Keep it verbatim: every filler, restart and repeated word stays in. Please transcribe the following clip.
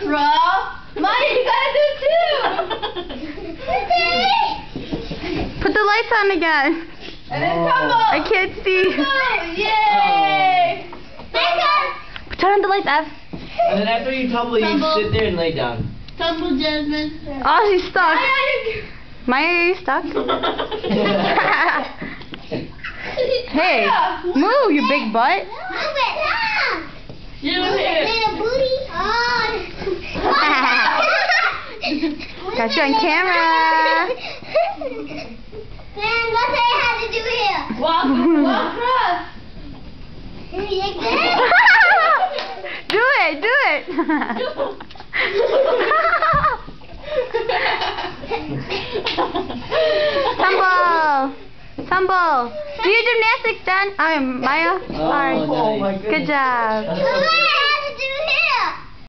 Bro, Maya, you gotta do it too. Put the lights on again. And then tumble. I can't see. Tumble. Yay. Turn on the lights, Ev. And then after you tumble, you Tumble. sit there and lay down. Tumble, Jasmine. Oh, she's stuck. Maya, Maya, are you stuck? Hey, move, you big butt. you here. Got you on camera. Man, what do I have to do here? Walk, walk across. Do it, do it. Tumble, tumble. Do your gymnastics, Dan. I am Maya. Oh, Sorry. nice. Good job. That's so cool.